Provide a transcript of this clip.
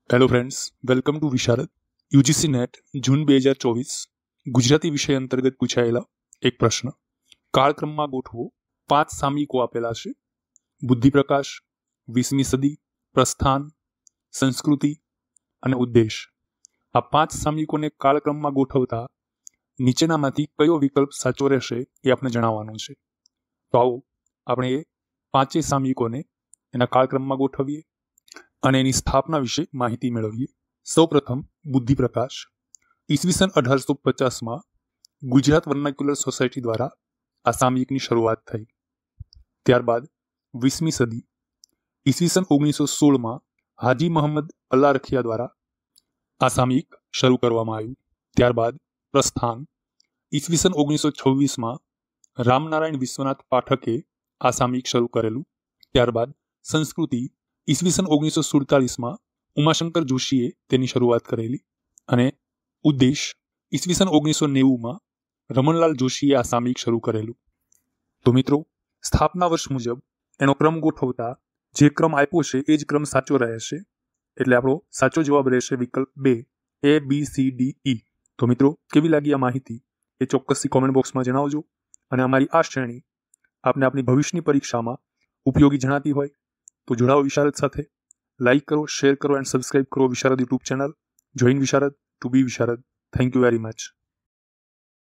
Hello friends, welcome to Visharad. UGC NET June 2024 Gujarati વિષય અંતર્ગત પૂછાયેલા એક પ્રશ્ન. કાળક્રમમાં ગોઠવો. 5 સામયિકો આપેલા છે: બુદ્ધિપ્રકાશ, 20મી સદી, પ્રસ્થાન, સંસ્કૃતિ અને ઉદ્દેશ. આ 5 સામયિકોને કાળક્રમમાં ગોઠવતા નીચેનામાંથી કયો વિકલ્પ સાચો રહેશે એ આપણે જણાવવાનું છે. તો આવો આપણે એ 5 સામયિકોને એના કાળક્રમમાં ગોઠવીએ અને એની સ્થાપના વિશે માહિતી મેળવીએ. સૌપ્રથમ બુદ્ધિપ્રકાશ. ઈસવીસન 1850માં ગુજરાત વર્નાક્યુલર સોસાયટી દ્વારા આ સામયિકની શરૂઆત થઈ. ત્યારબાદ 20મી સદી. ઈસવીસન 1916માં હાજી મોહમ્મદ અલ્લારખિયા દ્વારા આ સામયિક શરૂ કરવામાં આવ્યું. ત્યારબાદ પ્રસ્થાન. ઈસવીસન 1926માં રામનારાયણ વિશ્વનાથ પાઠકે આ સામયિક શરૂ કરેલું. ત્યારબાદ સંસ્કૃતિ. ઈસવીસન 1947માં ઉમાશંકર જોશીએ તેની શરૂઆત કરેલી. અને ઉદ્દેશ. ઈસવીસન 1990માં રમણલાલ જોશીએ આ સામયિક શરૂ કરેલું. તો મિત્રો, સ્થાપના વર્ષ મુજબ એનો ક્રમ ગોઠવતા જે ક્રમ આપ્યો છે એ જ ક્રમ સાચો રહેશે. એટલે આપણો સાચો જવાબ રહેશે વિકલ્પ 2, ABCDE. તો મિત્રો, કેવી લાગી આ માહિતી એ ચોક્કસથી કોમેન્ટ બોક્સમાં જણાવજો. અને અમારી આ શ્રેણી આપને આપની ભવિષ્યની પરીક્ષામાં ઉપયોગી જણાતી હોય તો જોડાઓ વિશારદ સાથે. લાઇક કરો, શેર કરો એન્ડ સબસ્ક્રાઇબ કરો Visharad YouTube channel. Join Visharad to be Visharad. Thank you very much.